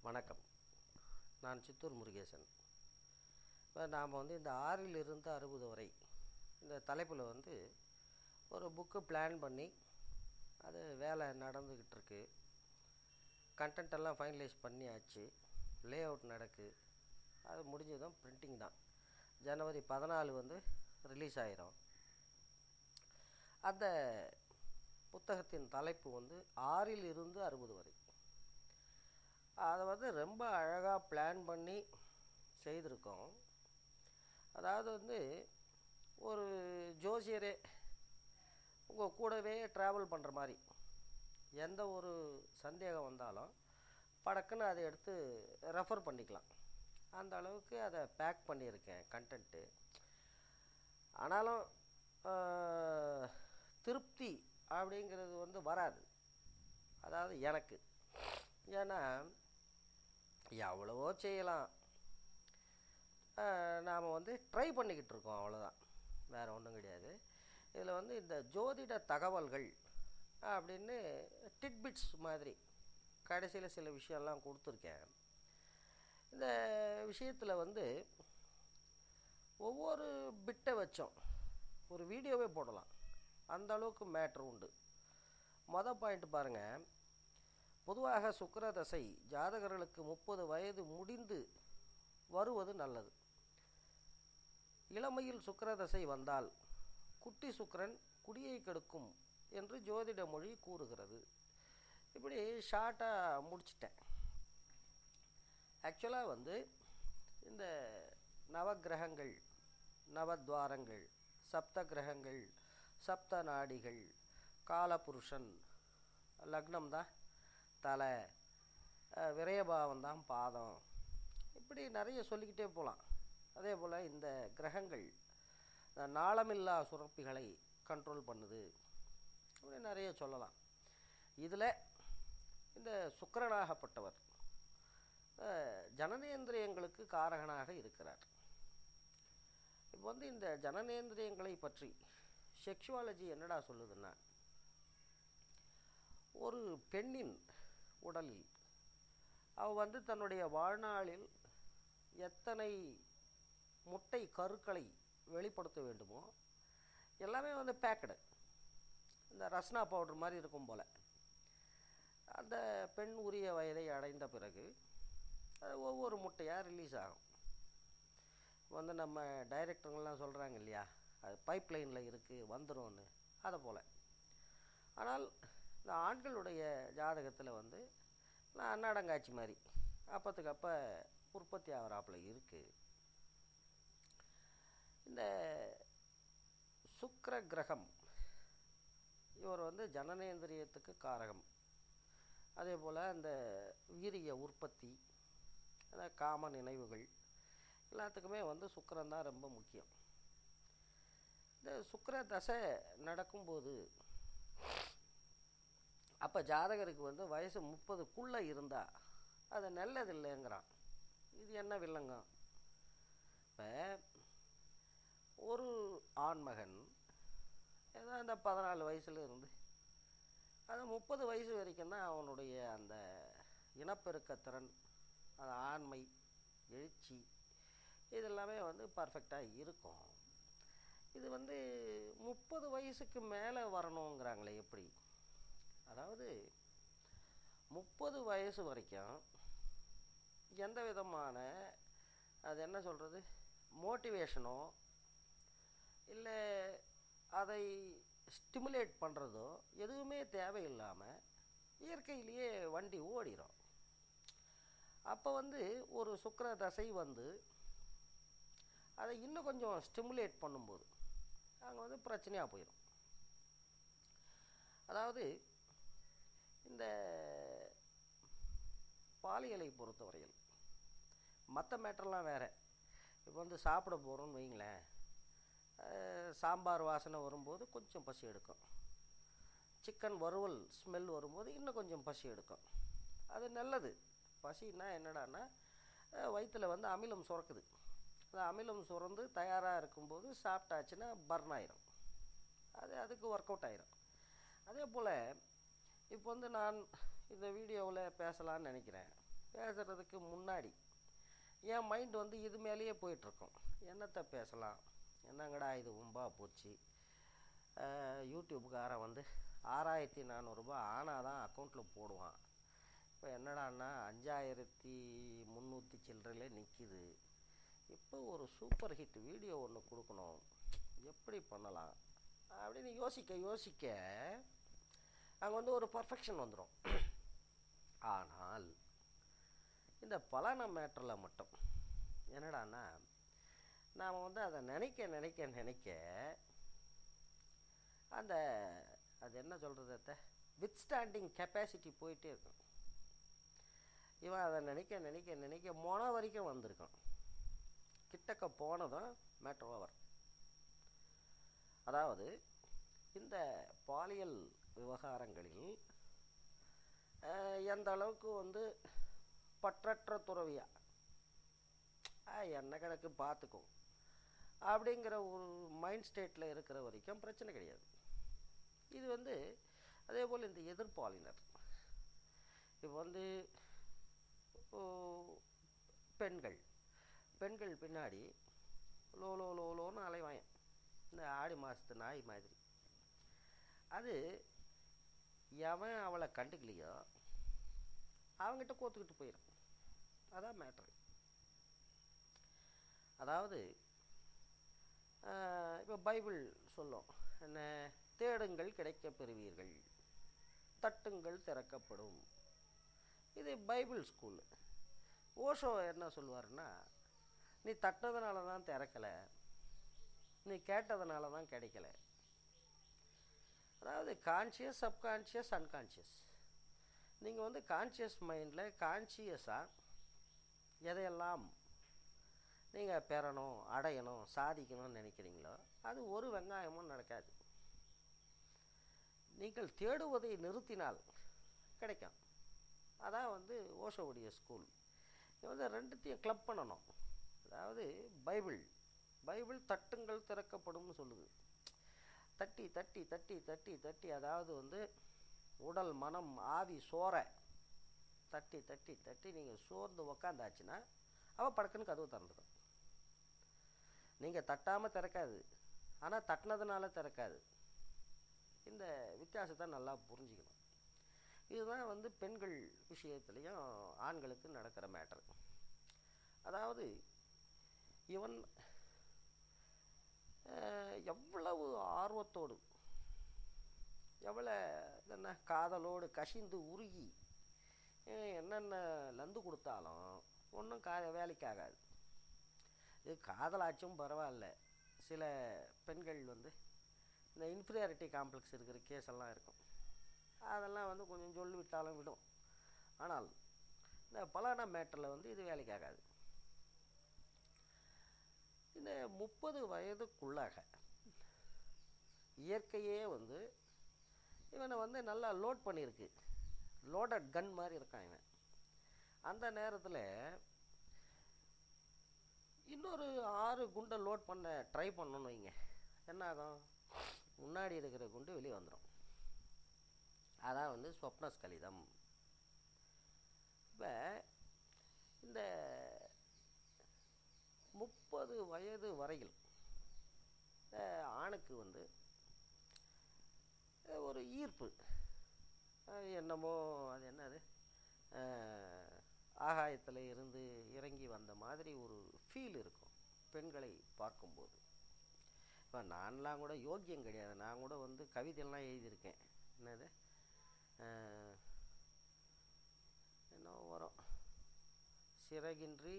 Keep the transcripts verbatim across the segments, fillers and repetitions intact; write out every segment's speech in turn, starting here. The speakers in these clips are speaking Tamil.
வணக்கம். நான் சித்தூர் முருகேசன். இப்போ நாம் வந்து இந்த ஆறிலிருந்து அறுபது வரை இந்த தலைப்பில் வந்து ஒரு புக்கு பிளான் பண்ணி அது வேலை நடந்துக்கிட்டு இருக்கு. கண்டென்ட் எல்லாம் ஃபைனலைஸ் பண்ணியாச்சு. லே அவுட் நடக்கு. அது முடிஞ்சதும் பிரிண்டிங் தான். ஜனவரி பதினாலு வந்து ரிலீஸ் ஆயிரும். அந்த புத்தகத்தின் தலைப்பு வந்து ஆறில் இருந்து அறுபது வரை. அதை வந்து ரொம்ப அழகாக பிளான் பண்ணி செய்திருக்கோம். அதாவது வந்து ஒரு ஜோசியரே உங்கள் கூடவே ட்ராவல் பண்ணுற மாதிரி, எந்த ஒரு சந்தேகம் வந்தாலும் படக்குன்னு அதை எடுத்து ரெஃபர் பண்ணிக்கலாம். அந்த அளவுக்கு அதை பேக் பண்ணியிருக்கேன் கண்டென்ட்டு. ஆனாலும் திருப்தி அப்படிங்கிறது வந்து வராது. அதாவது எனக்கு, ஏன்னா எவ்வளவோ செய்யலாம், நாம் வந்து ட்ரை பண்ணிக்கிட்டு இருக்கோம், அவ்வளோதான், வேறு ஒன்றும் கிடையாது. இதில் வந்து இந்த ஜோதிட தகவல்கள் அப்படின்னு டிட்பிட்ஸ் மாதிரி கடைசியில் சில விஷயம்லாம் கொடுத்துருக்கேன். இந்த விஷயத்தில் வந்து ஒவ்வொரு பிட்டை வச்சோம் ஒரு வீடியோவே போடலாம், அந்த அளவுக்கு மேட்ரு உண்டு. மொதல் பாயிண்ட் பாருங்கள். பொதுவாக சுக்கிர தசை ஜாதகர்களுக்கு முப்பது வயது முடிந்து வருவது நல்லது. இளமையில் சுக்கிர தசை வந்தால் குட்டி சுக்கிரன் குடியை கெடுக்கும் என்று ஜோதிட மொழி கூறுகிறது. இப்படி ஷார்ட்டாக முடிச்சிட்டேன். ஆக்சுவலாக வந்து இந்த நவக்கிரகங்கள், நவத்வாரங்கள், சப்த கிரகங்கள், சப்த நாடிகள், காலபுருஷன், லக்னம் தான் தலை, விரயபாவம் தான் பாதம், இப்படி நிறைய சொல்லிக்கிட்டே போகலாம். அதே போல் இந்த கிரகங்கள் நாளமில்லா சுரப்பிகளை கண்ட்ரோல் பண்ணுது, இப்படி நிறைய சொல்லலாம். இதில் இந்த சுக்கிரனாகப்பட்டவர் ஜனனேந்திரியங்களுக்கு காரகனாக இருக்கிறார். இப்போ வந்து இந்த ஜனனேந்திரியங்களை பற்றி செக்ஷுவாலஜி என்னடா சொல்லுதுன்னா, ஒரு பெண்ணின் உடலில் அவள் வந்து தன்னுடைய வாழ்நாளில் எத்தனை முட்டை கருக்களை வெளிப்படுத்த வேண்டுமோ எல்லாமே வந்து பேக்கடு, இந்த ரஸ்னா பவுடர் மாதிரி இருக்கும் போல். அந்த பெண் உரிய வயதை அடைந்த பிறகு அது ஒவ்வொரு முட்டையாக ரிலீஸ் ஆகும். வந்து நம்ம டைரக்டருங்கெல்லாம் சொல்கிறாங்க இல்லையா, அது பைப் லைனில் இருக்குது வந்துடும்னு, அதை போல். ஆனால் இந்த ஆண்களுடைய ஜாதகத்தில் வந்து நான் அன்னாடங்காட்சி மாதிரி அப்போத்துக்கு அப்போ உற்பத்தி ஆகிறாப்புல இருக்குது. இந்த சுக்கிர கிரகம் இவர் வந்து ஜனனேந்திரியத்துக்கு காரகம். அதே போல் இந்த வீரிய உற்பத்தி, அந்த காம நினைவுகள் எல்லாத்துக்குமே வந்து சுக்கிரன் தான் ரொம்ப முக்கியம். இந்த சுக்கிர தசை நடக்கும்போது அப்போ ஜாதகருக்கு வந்து வயசு முப்பதுக்குள்ளே இருந்தால் அது நல்லது இல்லைங்கிறான். இது என்ன வில்லங்கம்? இப்போ ஒரு ஆண்மகன் ஏதோ அந்த பதினாலு வயசுல இருந்து அது முப்பது வயசு வரைக்கும் தான் அவனுடைய அந்த இனப்பெருக்கத்திறன், அந்த ஆண்மை, எழுச்சி, இதெல்லாமே வந்து பர்ஃபெக்டாக இருக்கும். இது வந்து முப்பது வயசுக்கு மேலே வரணுங்கிறாங்களே எப்படி? அதாவது முப்பது வயசு வரைக்கும் எந்த விதமான அது என்ன சொல்கிறது மோட்டிவேஷனோ இல்லை அதை ஸ்டிமுலேட் பண்ணுறதோ எதுவுமே தேவையில்லாமல் இயற்கையிலேயே வண்டி ஓடிடும். அப்போ வந்து ஒரு சுக்கிர தசை வந்து அதை இன்னும் கொஞ்சம் ஸ்டிமுலேட் பண்ணும்போது அங்கே வந்து பிரச்சனையாக போயிடும். அதாவது இந்த பாலியலை பொறுத்தவரையில் மற்ற மேட்டர்லாம் வேறு. இப்போ வந்து சாப்பிட போகிறோன்னு வைங்களேன், சாம்பார் வாசனை வரும்போது கொஞ்சம் பசி எடுக்கும், சிக்கன் வறுவல் ஸ்மெல் வரும்போது இன்னும் கொஞ்சம் பசி எடுக்கும். அது நல்லது. பசின்னா என்னடான்னா வயிற்றில் வந்து அமிலம் சுரக்குது. அந்த அமிலம் சுரந்து தயாராக இருக்கும்போது சாப்பிட்டாச்சுன்னா பர்ன் ஆயிரும், அது அதுக்கு ஒர்க் அவுட் ஆயிரும். அதே போல் இப்போ வந்து நான் இந்த வீடியோவில் பேசலான்னு நினைக்கிறேன். பேசுகிறதுக்கு முன்னாடி என் மைண்ட் வந்து இது மேலேயே போயிட்டுருக்கும். என்னத்தை பேசலாம், என்னங்கடா இது உம்பா போச்சு. யூடியூப்புக்காரன் வந்து ஆறாயிரத்தி நானூறுரூபா ஆனால் தான் அக்கௌண்ட்டில் போடுவான். இப்போ என்னடான்னா அஞ்சாயிரத்தி முந்நூற்றி சில்லறையிலே நிற்கிது. இப்போ ஒரு சூப்பர் ஹிட் வீடியோ ஒன்று கொடுக்கணும், எப்படி பண்ணலாம் அப்படின்னு யோசிக்க யோசிக்க அங்கே வந்து ஒரு பர்ஃபெக்ஷன் வந்துடும். ஆனால் இந்த பலான மேட்டரில் மட்டும் என்னடான்னா நாம் வந்து அதை நினைக்க நினைக்க நினைக்க அந்த அது என்ன சொல்கிறது, வித்ஸ்டாண்டிங் கெப்பாசிட்டி போயிட்டே இருக்கும். இவன் அதை நினைக்க நினைக்க நினைக்க மொன வரைக்கும் வந்திருக்கான். கிட்டக்க போனதும் மேட்டர் ஓவர். அதாவது இந்த பாலியல் விவகாரங்களில் எந்த அளவுக்கு வந்து பற்றற்ற துறவியா என்ன கணக்கு பார்த்துக்கும் அப்படிங்கிற ஒரு மைண்ட் ஸ்டேட்டில் இருக்கிற வரைக்கும் பிரச்சனை கிடையாது. இது வந்து அதே போல் இந்த எதிர்பாலினர் இப்போ வந்து பெண்கள் பெண்கள் பின்னாடி லோ லோ லோ லோன்னு அலைவாங்க, இந்த ஆடி மாதத்து நாய் மாதிரி. அது எவன் அவளை கண்டுக்கலையோ அவங்ககிட்ட கோத்துக்கிட்டு போயிடும். அதான் மேட்ரு. அதாவது இப்போ பைபிள் சொல்லும் என்ன, தேடுங்கள் கிடைக்க பெறுவீர்கள், தட்டுங்கள் திறக்கப்படும். இது பைபிள் ஸ்கூலு. ஓஷோ என்ன சொல்லுவாருன்னா, நீ தட்டினதுனால தான் திறக்கலை, நீ கேட்டதுனால தான் கிடைக்கல. அதாவது கான்ஷியஸ், சப்கான்ஷியஸ், அன்கான்ஷியஸ். நீங்கள் வந்து கான்ஷியஸ் மைண்டில் கான்ஷியஸாக எதையெல்லாம் நீங்கள் பெறணும், அடையணும், சாதிக்கணும்னு நினைக்கிறீங்களோ அது ஒரு வெங்காயமும் நடக்காது. நீங்கள் தேடுவதை நிறுத்தினால் கிடைக்கும். அதான் வந்து ஓஷோவுடைய ஸ்கூல். இது வந்து ரெண்டுத்தையும் கிளப் பண்ணணும். அதாவது பைபிள் பைபிள் தட்டுங்கள் திறக்கப்படும்னு சொல்லுது. தட்டி தட்டி தட்டி தட்டி தட்டி அதாவது வந்து உடல் மனம் ஆவி சோற தட்டி தட்டி தட்டி நீங்கள் சோர்ந்து உக்காந்தாச்சுன்னா அவள் படக்குன்னு கதவு திறந்துடும். நீங்கள் தட்டாமல் திறக்காது, ஆனால் தட்டினதுனால திறக்காது. இந்த வித்தியாசத்தை நல்லா புரிஞ்சுக்கணும். இதுதான் வந்து பெண்கள் விஷயத்துலேயும் ஆண்களுக்கு நடக்கிற மேட்டர். அதாவது இவன் எவ்வளவு ஆர்வத்தோடு, எவ்வளோ என்ன காதலோடு கசிந்து உருகி என்னென்ன லந்து கொடுத்தாலும் ஒன்றும் கா வேலைக்காகாது. இது காதலாச்சும் பரவாயில்ல. சில பெண்கள் வந்து இந்த இன்ஃபீரியாரிட்டி காம்ப்ளெக்ஸ் இருக்கிற கேஸெல்லாம் இருக்கும். அதெல்லாம் வந்து கொஞ்சம் சொல்லி விட்டாலும் விடும். ஆனால் இந்த பலானா மேட்டரில் வந்து இது வேலைக்காகாது. இந்த முப்பது வயதுக்குள்ளாக இயற்கையே வந்து இவனை வந்து நல்லா லோட் பண்ணியிருக்கு. லோடட் கன் மாதிரி இருக்கான் இவன். அந்த நேரத்தில் இன்னொரு ஆறு குண்டை லோட் பண்ண ட்ரை பண்ணணும் வைங்க, என்ன ஆகும், முன்னாடி இருக்கிற குண்டு வெளியே வந்துடும். அதான் வந்து ஸ்வப்னஸ்கலிதம். இப்போ இந்த முப்பது வயது வரையில் ஆணுக்கு வந்து ஒரு ஈர்ப்பு என்னமோ, அது என்னது, ஆகாயத்தில் இருந்து இறங்கி வந்த மாதிரி ஒரு ஃபீல் இருக்கும் பெண்களை பார்க்கும்போது. இப்போ நான்லாம் கூட யோக்கியம் கிடையாது. நான் கூட வந்து கவிதையெல்லாம் எழுதியிருக்கேன். என்னது என்ன வரும், சிறகின்றி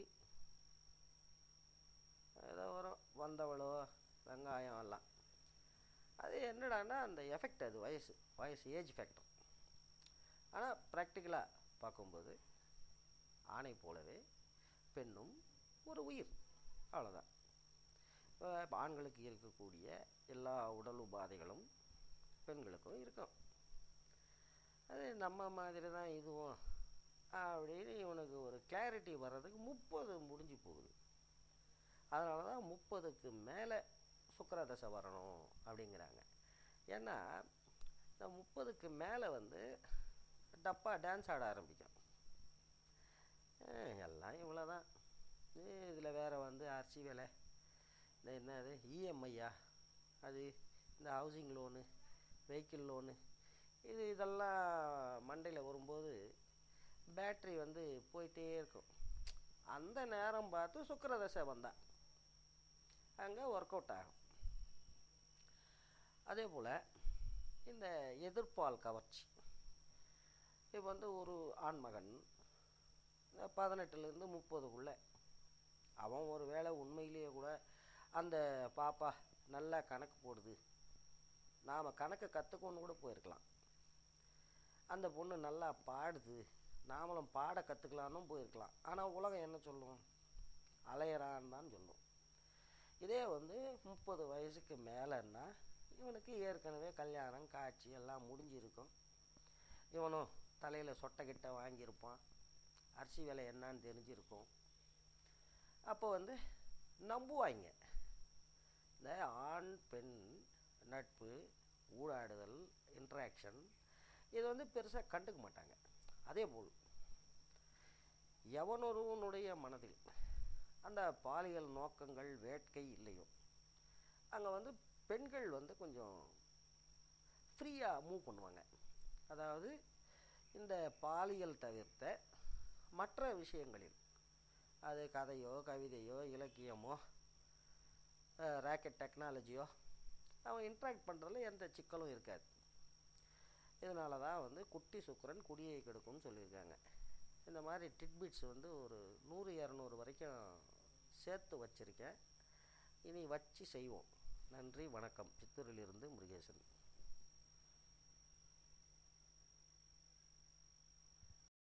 ஏதோ வரும், வந்தவளோ வெங்காயம் எல்லாம். அது என்னடான்னா அந்த எஃபெக்ட், அது வயசு வயசு ஏஜ் ஃபேக்டர். ஆனால் ப்ராக்டிக்கலாக பார்க்கும்போது ஆணை போலவே பெண்ணும் ஒரு உயிர், அவ்வளோதான். இப்போ ஆண்களுக்கு இருக்கக்கூடிய எல்லா உடல் உபாதைகளும் பெண்களுக்கும் இருக்கும். அது நம்ம மாதிரி தான் இதுவும் அப்படின்னு இவனுக்கு ஒரு கிளாரிட்டி வர்றதுக்கு முப்பது முடிஞ்சு போகுது. அதனால தான் முப்பதுக்கு மேலே சுக்கிரதசை வரணும் அப்படிங்கிறாங்க. ஏன்னா இந்த முப்பதுக்கு மேலே வந்து டப்பா டான்ஸ் ஆட ஆரம்பிக்கும். எல்லாம் இவ்வளோ தான். இதில் வேறு வந்து அரிசி விலை, இந்த என்னது இஎம்ஐயா, அது இந்த ஹவுசிங் லோனு, வெஹிக்கிள் லோனு, இது இதெல்லாம் மண்டையில் வரும்போது பேட்ரி வந்து போயிட்டே இருக்கும். அந்த நேரம் பார்த்து சுக்கிரதசை வந்தால் அங்கே ஒர்க் அவுட் ஆகும். அதே போல் இந்த எதிர்ப்பால் கவர்ச்சி, இப்போ வந்து ஒரு ஆண்மகன் பதினெட்டுலேருந்து முப்பதுக்குள்ளே அவன் ஒரு வேளை உண்மையிலேயே கூட அந்த பாப்பா நல்லா கணக்கு போடுது, நாம் கணக்கு கற்றுக்கொண்டு கூட போயிருக்கலாம், அந்த பொண்ணு நல்லா பாடுது, நாமளும் பாட கற்றுக்கலான்னு போயிருக்கலாம். ஆனால் உலகம் என்ன சொல்லும்? அலையறான்னு தான் சொல்லும். இதே வந்து முப்பது வயசுக்கு மேலேன்னா இவனுக்கு ஏற்கனவே கல்யாணம் காட்சி எல்லாம் முடிஞ்சிருக்கும். இவனும் தலையில் சொட்டைக்கிட்ட வாங்கியிருப்பான், அரிசி விலை என்னான்னு தெரிஞ்சிருக்கும். அப்போ வந்து நம்புவாங்க. இந்த ஆண் பெண் நட்பு, ஊடாடுதல், இன்ட்ராக்ஷன் இது வந்து பெருசாக கண்டுக்க மாட்டாங்க. அதே போல் எவனொருவனுடைய மனதில் அந்த பாலியல் நோக்கங்கள் வேட்கை இல்லையோ அங்கே வந்து பெண்கள் வந்து கொஞ்சம் ஃப்ரீயாக மூவ் பண்ணுவாங்க. அதாவது இந்த பாலியல் தவிர்த்த மற்ற விஷயங்களில், அது கதையோ கவிதையோ இலக்கியமோ ராக்கெட் டெக்னாலஜியோ, அவன் இன்ட்ராக்ட் பண்ணுறதுல எந்த சிக்கலும் இருக்காது. இதனால தான் வந்து குட்டி சுக்கரன் குடியை கெடுக்கும்னு சொல்லியிருக்காங்க. இந்த மாதிரி டிட்பிட்ஸ் வந்து ஒரு நூறு இரநூறு வரைக்கும் சேர்த்து வச்சுருக்கேன். இனி வச்சு செய்வோம். நன்றி, வணக்கம். சித்தூரிலிருந்து முருகேசன்.